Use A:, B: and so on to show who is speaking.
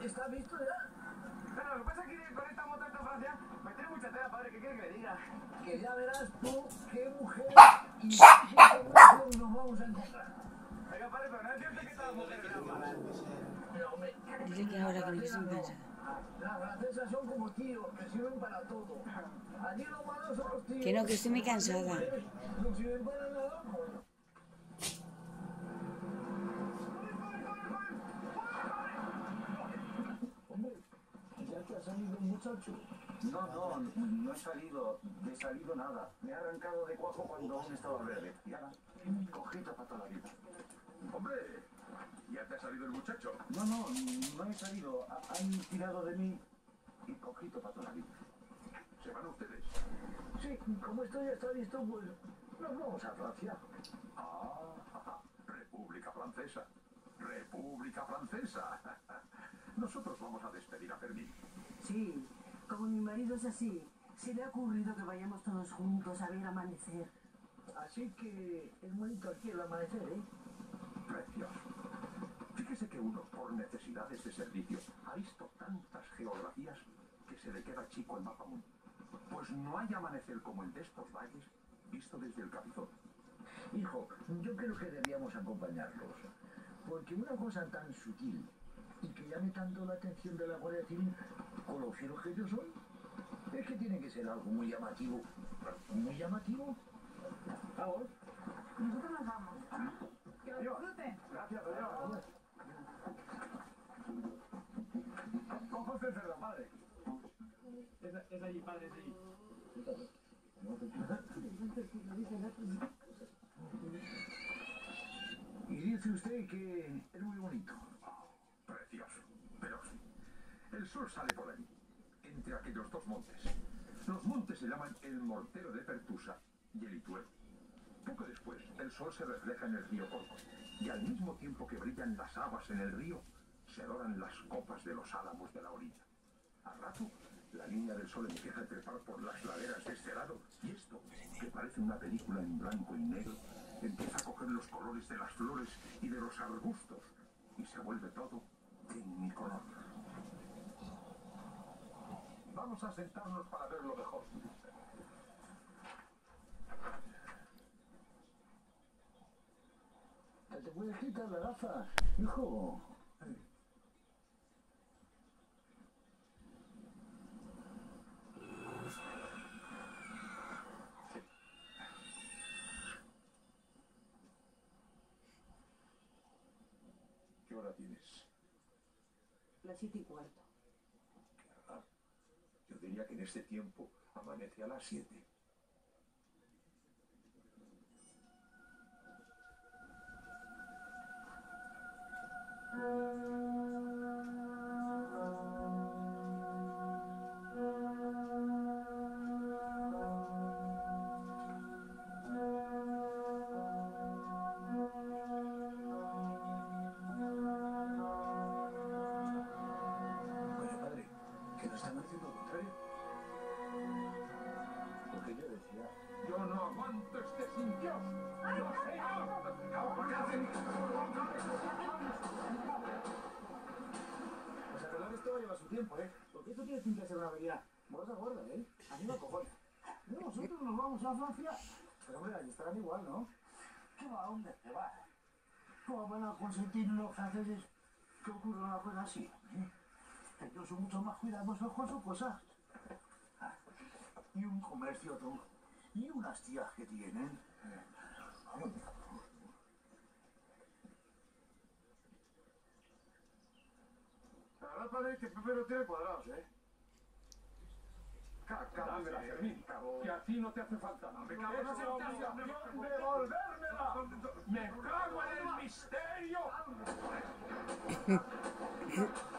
A: ¿Está visto ya?
B: Pero lo que pasa es que con esta moto en Francia, me tiene mucha tela, padre, ¿qué quiere que le diga?
A: Que ya verás tú qué mujer y qué mujer nos vamos a encontrar.
B: Oiga, padre, pero no es cierto que todas las mujeres sean malas.
A: Pero, hombre,
C: Dile que ahora que me estoy cansada.
A: las francesas son como tíos, que sirven para todo. Allí lo malo son los tíos.
C: Que no, que estoy muy cansada.
A: No sirven para nada. Hombre, ya te ha salido un muchacho.
D: No he salido nada. Me he arrancado de cuajo cuando aún estaba verde. Y ahora, cojito para toda la vida.
E: Hombre, ¿ya te ha salido el muchacho?
D: No he salido. Han tirado de mí y cojito para toda la vida.
E: ¿Se van ustedes?
A: Sí, como esto ya está listo, pues nos vamos a Francia.
E: República Francesa. República Francesa. Nosotros vamos a despedir a Fermín.
F: Sí, como mi marido es así, se le ha ocurrido que vayamos todos juntos a ver amanecer.
A: Así que es bonito aquí el amanecer, ¿eh?
E: Precioso. Fíjese que uno, por necesidades de servicio, ha visto tantas geografías que se le queda chico el mapa mundo. Pues no hay amanecer como el de estos valles visto desde el Capizón.
A: Hijo, yo creo que debíamos acompañarlos. Porque una cosa tan sutil y que llame tanto la atención de la Guardia Civil con lo fieros que ellos son, es que tiene que ser algo muy llamativo. Muy llamativo. Ahora.
F: Nosotros nos vamos.
B: Que lo disfruten.
E: Gracias, adiós.
B: Cojo usted cerdo, padre. Es allí, padre, es allí.
A: Y dice usted que es muy bonito.
E: Precioso. Pero el sol sale por ahí, entre aquellos dos montes. Los montes se llaman el Mortero de Pertusa y el Ituel. Poco después, el sol se refleja en el río Corcos, y al mismo tiempo que brillan las aguas en el río, se doran las copas de los álamos de la orilla. Al rato, la línea del sol empieza a trepar por las laderas de este lado, y esto, que parece una película en blanco y negro, empieza a coger los colores de las flores y de los arbustos, y se vuelve todo tecnicolor. Vamos a sentarnos para verlo mejor.
A: ¿Te puedes quitar las gafas, hijo?
E: ¿Qué hora tienes?
F: Las 7:15.
E: Yo diría que en este tiempo amanece a las 7.
D: Oye, padre, que no está amaneciendo al contrario. Lo que yo decía.
E: Yo no aguanto este sin Dios. ¡No, señor!
D: Pues arreglar esto lleva su tiempo, ¿eh? Porque esto tiene pinta de ser una avenida gorda, ¿eh? A mí me acojona.
A: No, nosotros nos vamos a Francia.
D: Pero hombre, ahí estarán igual, ¿no?
A: ¿Qué va? ¿Dónde te vas? ¿Cómo van a consentir los franceses que ocurra una cosa así? Ellos son mucho más cuidadosos con sus cosas. Y un comercio, tú. Y unas tías que tienen.
B: La verdad, padre, que Pepe lo tiene cuadrados, ¿eh?
E: Dámela, Fermín, que a ti no te hace falta.
B: Me cago en ¡devolvérmela!
E: ¡Me cago en el misterio!